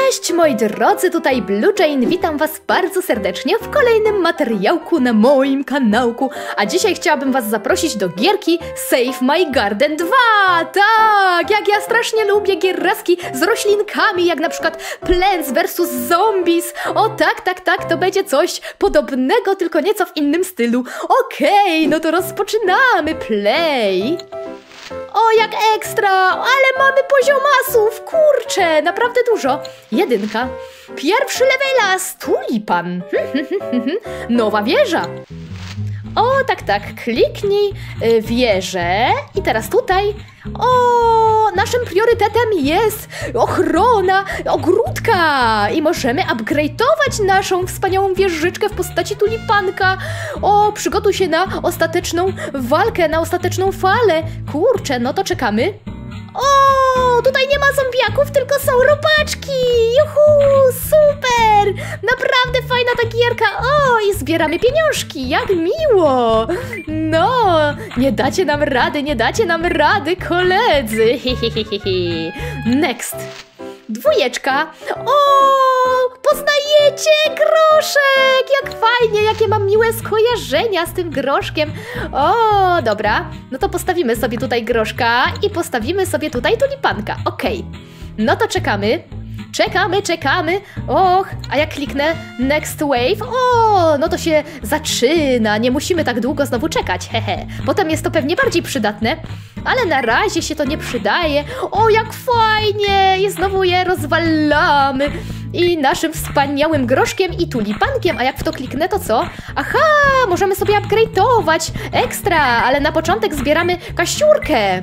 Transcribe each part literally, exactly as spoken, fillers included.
Cześć moi drodzy, tutaj Blue Jane, witam was bardzo serdecznie w kolejnym materiałku na moim kanałku. A dzisiaj chciałabym was zaprosić do gierki Save My Garden dwa. Tak, jak ja strasznie lubię gierki z roślinkami, jak na przykład Plants versus. Zombies. O tak, tak, tak, to będzie coś podobnego, tylko nieco w innym stylu. Okej, okay, no to rozpoczynamy. Play. O, jak ekstra, ale mamy poziomasów, kurczę, naprawdę dużo. Jedynka, pierwszy levelas, tulipan, nowa wieża. O, tak, tak, kliknij y, wieżę i teraz tutaj. O, naszym priorytetem jest ochrona ogródka i możemy upgrade'ować naszą wspaniałą wieżyczkę w postaci tulipanka. O, przygotuj się na ostateczną walkę, na ostateczną falę. Kurczę, no to czekamy. O, tutaj nie ma zombiaków, tylko są robaczki. Juhu, super. Naprawdę fajna ta gierka. O, i zbieramy pieniążki, jak miło. No, nie dacie nam rady, nie dacie nam rady, koledzy. Hihihihi. Next. Dwójeczka. O, poznajecie groszek. Jak fajnie, jakie mam miłe skojarzenia z tym groszkiem. O, dobra. No to postawimy sobie tutaj groszka i postawimy sobie tutaj tulipanka. Okej. No to czekamy. Czekamy, czekamy. Och, a jak kliknę next wave, o, no to się zaczyna. Nie musimy tak długo znowu czekać, hehe. Potem jest to pewnie bardziej przydatne, ale na razie się to nie przydaje. O, jak fajnie! I znowu je rozwalamy. I naszym wspaniałym groszkiem i tulipankiem. A jak w to kliknę, to co? Aha, możemy sobie upgrade'ować. Ekstra, ale na początek zbieramy kasiurkę.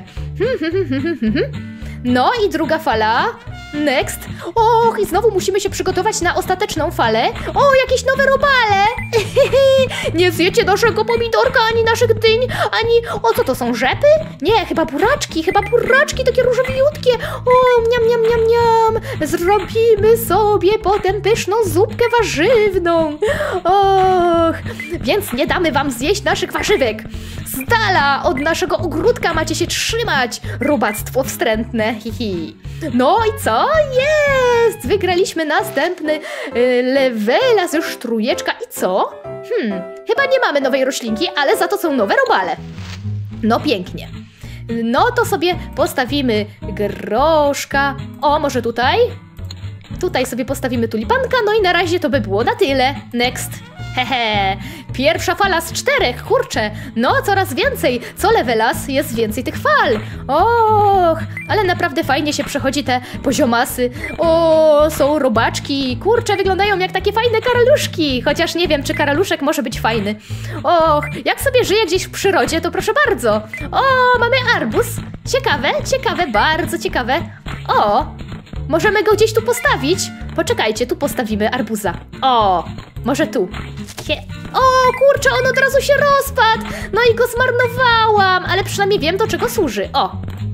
No i druga fala. Next. Och, i znowu musimy się przygotować na ostateczną falę. O, jakieś nowe robale. Nie zjecie naszego pomidorka, ani naszych dyń, ani... O, co to są, rzepy? Nie, chyba buraczki, chyba buraczki, takie różowiutkie. O, miam, miam, miam, miam. Zrobimy sobie potem pyszną zupkę warzywną. Och, więc nie damy wam zjeść naszych warzywek. Z dala od naszego ogródka macie się trzymać. Robactwo wstrętne, hihi. No i co? Jest! Wygraliśmy następny yy, levelas, już trójeczka. I co? Hmm, chyba nie mamy nowej roślinki, ale za to są nowe robale. No pięknie. No to sobie postawimy groszka. O, może tutaj? Tutaj sobie postawimy tulipanka, no i na razie to by było na tyle. Next. Hehe, pierwsza fala z czterech, kurczę, no coraz więcej, co levelas jest więcej tych fal. Och, ale naprawdę fajnie się przechodzi te poziomasy. O, są robaczki, kurczę, wyglądają jak takie fajne karaluszki, chociaż nie wiem, czy karaluszek może być fajny. Och, jak sobie żyje gdzieś w przyrodzie, to proszę bardzo. O, mamy arbuz, ciekawe, ciekawe, bardzo ciekawe. O, możemy go gdzieś tu postawić. Poczekajcie, tu postawimy arbuza. O, może tu. O, kurczę, on od razu się rozpadł. No i go zmarnowałam, ale przynajmniej wiem, do czego służy. O,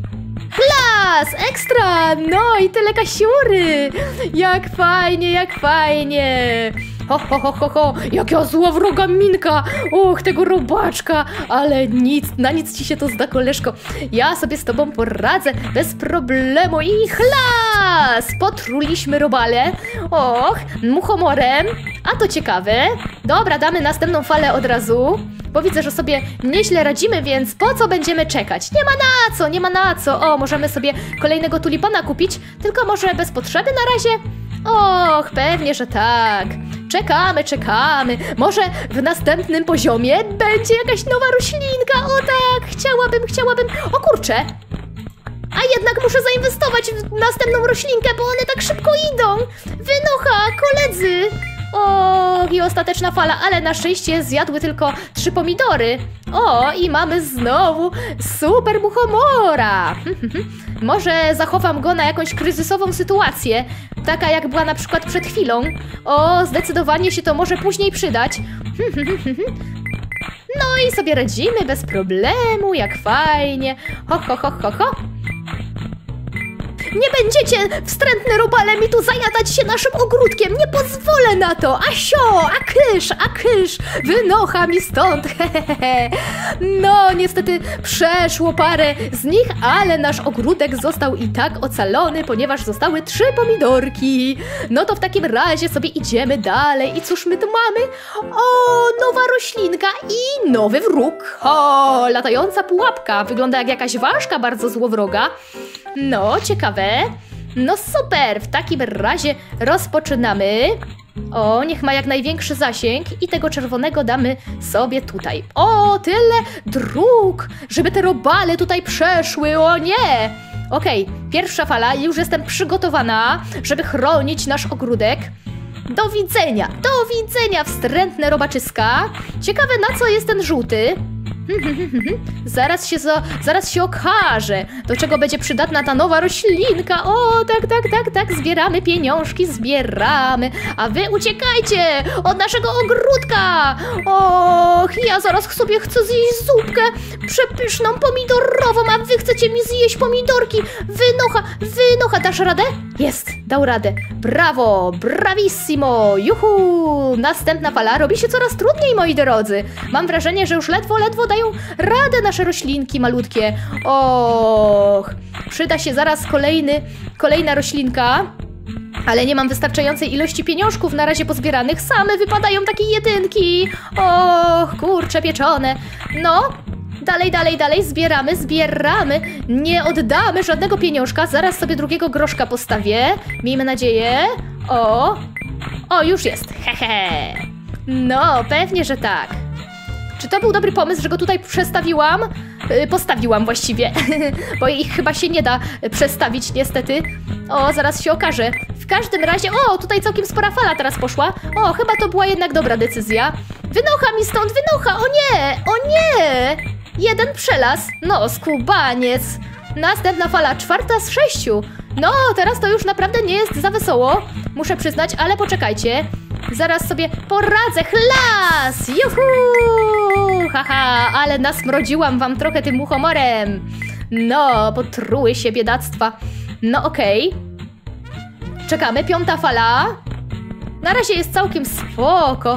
las, ekstra. No i tyle kasiury. Jak fajnie, jak fajnie. Ho, ho, ho, ho, ho, jaka złowroga minka. Och, tego robaczka. Ale nic, na nic ci się to zda, koleżko. Ja sobie z tobą poradzę bez problemu. I chlas! Potruliśmy robale. Och, muchomorem. A to ciekawe. Dobra, damy następną falę od razu, bo widzę, że sobie nieźle radzimy, więc po co będziemy czekać? Nie ma na co, nie ma na co. O, możemy sobie kolejnego tulipana kupić, tylko może bez potrzeby na razie? Och, pewnie, że tak. Czekamy, czekamy. Może w następnym poziomie będzie jakaś nowa roślinka. O tak, chciałabym, chciałabym. O kurczę. A jednak muszę zainwestować w następną roślinkę, bo one tak szybko idą. Wynocha, koledzy. O, i ostateczna fala, ale na szczęście zjadły tylko trzy pomidory. O, i mamy znowu super muchomora. Może zachowam go na jakąś kryzysową sytuację, taka jak była na przykład przed chwilą. O, zdecydowanie się to może później przydać. No i sobie radzimy bez problemu, jak fajnie. Ho, ho, ho, ho, ho. Nie będziecie, wstrętne robale, mi tu zajadać się naszym ogródkiem. Nie pozwolę na to. Asio, a kysz, a kysz. Wynocha mi stąd. Hehehe. No, niestety przeszło parę z nich, ale nasz ogródek został i tak ocalony, ponieważ zostały trzy pomidorki. No to w takim razie sobie idziemy dalej. I cóż my tu mamy? O, nowa roślinka i nowy wróg. O, latająca pułapka. Wygląda jak jakaś ważka bardzo złowroga. No, ciekawe. No super, w takim razie rozpoczynamy. O, niech ma jak największy zasięg i tego czerwonego damy sobie tutaj. O, tyle dróg, żeby te robale tutaj przeszły, o nie! Okej, pierwsza fala, już jestem przygotowana, żeby chronić nasz ogródek. Do widzenia, do widzenia, wstrętne robaczyska. Ciekawe, na co jest ten żółty. Zaraz się, za, zaraz się okaże, do czego będzie przydatna ta nowa roślinka. O, tak, tak, tak, tak, zbieramy pieniążki, zbieramy. A wy uciekajcie od naszego ogródka. Och, ja zaraz sobie chcę zjeść zupkę przepyszną, pomidorową, a wy chcecie mi zjeść pomidorki. Wynocha, wynocha, dasz radę? Jest, dał radę. Brawo, bravissimo, juhu. Następna fala robi się coraz trudniej, moi drodzy. Mam wrażenie, że już ledwo, ledwo dają radę nasze roślinki malutkie. Och, przyda się zaraz kolejny, kolejna roślinka. Ale nie mam wystarczającej ilości pieniążków na razie pozbieranych. Same wypadają takie jedynki. Och, kurcze pieczone. No, dalej, dalej, dalej, zbieramy, zbieramy. Nie oddamy żadnego pieniążka. Zaraz sobie drugiego groszka postawię. Miejmy nadzieję. O, o, już jest. Hehe. No, pewnie, że tak. Czy to był dobry pomysł, że go tutaj przestawiłam? Yy, postawiłam właściwie, bo ich chyba się nie da przestawić niestety. O, zaraz się okaże. W każdym razie, o, tutaj całkiem spora fala teraz poszła. O, chyba to była jednak dobra decyzja. Wynocha mi stąd, wynocha, o nie, o nie! Jeden przelas, no, skubaniec. Następna fala, czwarta z sześciu. No, teraz to już naprawdę nie jest za wesoło, muszę przyznać, ale poczekajcie. Zaraz sobie poradzę, chlas! Juhu! Haha, ale nasmrodziłam wam trochę tym muchomorem. No, potruły się biedactwa. No okej. Okay. Czekamy, piąta fala. Na razie jest całkiem spoko.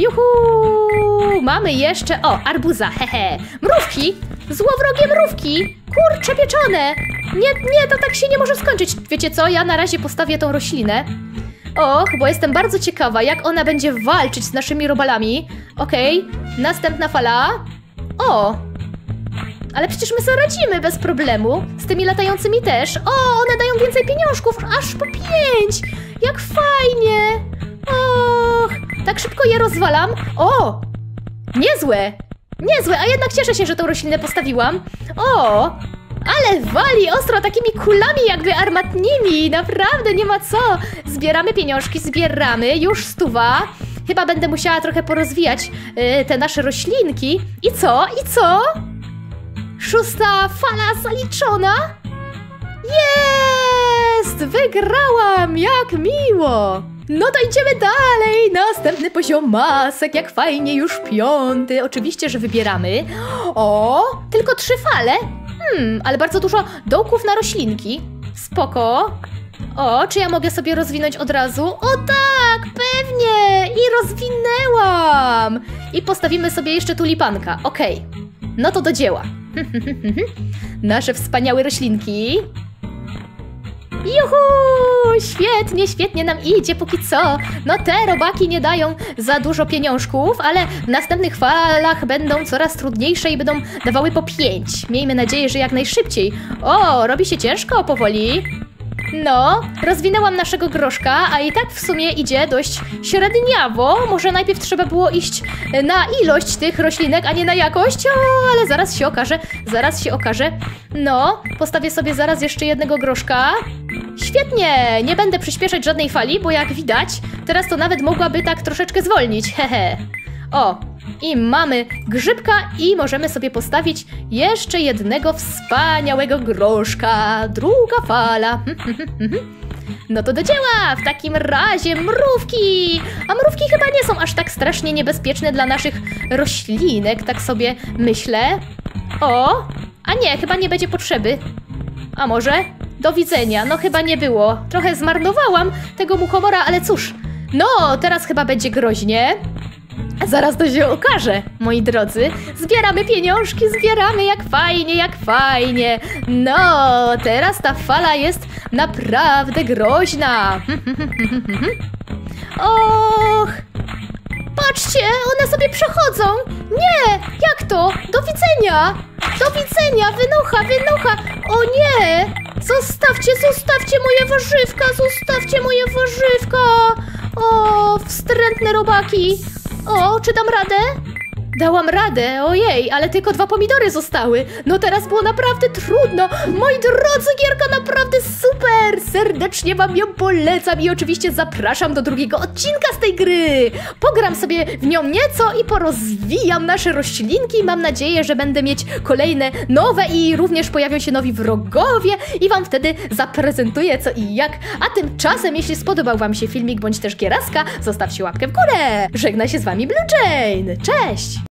Juhu! Mamy jeszcze, o, arbuza, hehe. Mrówki, złowrogie mrówki. Kurcze pieczone. Nie, nie, to tak się nie może skończyć. Wiecie co, ja na razie postawię tą roślinę. Och, bo jestem bardzo ciekawa, jak ona będzie walczyć z naszymi robalami. Okej, okay. Następna fala. O! Ale przecież my sobie radzimy bez problemu. Z tymi latającymi też. O, one dają więcej pieniążków, aż po pięć! Jak fajnie! Och, tak szybko je rozwalam. O! Niezłe! Niezłe, a jednak cieszę się, że tą roślinę postawiłam. O! Ale wali ostro takimi kulami jakby armatnimi. Naprawdę nie ma co. Zbieramy pieniążki, zbieramy. Już stuwa. Chyba będę musiała trochę porozwijać yy, te nasze roślinki. I co? I co? Szósta fala zaliczona. Jest! Wygrałam! Jak miło! No to idziemy dalej. Następny poziom masek. Jak fajnie, już piąty. Oczywiście, że wybieramy. O, tylko trzy fale. Hmm, ale bardzo dużo dołków na roślinki. Spoko. O, czy ja mogę sobie rozwinąć od razu? O tak, pewnie! I rozwinęłam! I postawimy sobie jeszcze tulipanka. Okej. Okay. No to do dzieła. Nasze wspaniałe roślinki. Juhu! Świetnie, świetnie nam idzie póki co. No te robaki nie dają za dużo pieniążków, ale w następnych falach będą coraz trudniejsze i będą dawały po pięć. Miejmy nadzieję, że jak najszybciej. O, robi się ciężko powoli. No, rozwinęłam naszego groszka, a i tak w sumie idzie dość średniawo. Może najpierw trzeba było iść na ilość tych roślinek, a nie na jakość. O, ale zaraz się okaże, zaraz się okaże. No, postawię sobie zaraz jeszcze jednego groszka. Świetnie, nie będę przyspieszać żadnej fali, bo jak widać, teraz to nawet mogłaby tak troszeczkę zwolnić. Hehe. O, i mamy grzybka i możemy sobie postawić jeszcze jednego wspaniałego groszka. Druga fala. No to do dzieła! W takim razie mrówki! A mrówki chyba nie są aż tak strasznie niebezpieczne dla naszych roślinek, tak sobie myślę. O, a nie, chyba nie będzie potrzeby. A może? Do widzenia. No chyba nie było. Trochę zmarnowałam tego muchomora, ale cóż. No, teraz chyba będzie groźnie. Zaraz to się okaże, moi drodzy. Zbieramy pieniążki, zbieramy, jak fajnie, jak fajnie. No, teraz ta fala jest naprawdę groźna. Och, patrzcie, one sobie przechodzą. Nie, jak to? Do widzenia. Do widzenia, wynocha, wynocha. O nie, zostawcie, zostawcie moje warzywka, zostawcie moje warzywka. O, wstrętne robaki. O, czy dam radę? Dałam radę, ojej, ale tylko dwa pomidory zostały. No teraz było naprawdę trudno. Moi drodzy, gierka naprawdę super. Serdecznie wam ją polecam i oczywiście zapraszam do drugiego odcinka z tej gry. Pogram sobie w nią nieco i porozwijam nasze roślinki. Mam nadzieję, że będę mieć kolejne nowe i również pojawią się nowi wrogowie i wam wtedy zaprezentuję co i jak. A tymczasem, jeśli spodobał wam się filmik bądź też gieraska, zostawcie łapkę w górę. Żegna się z wami Blue Jane. Cześć!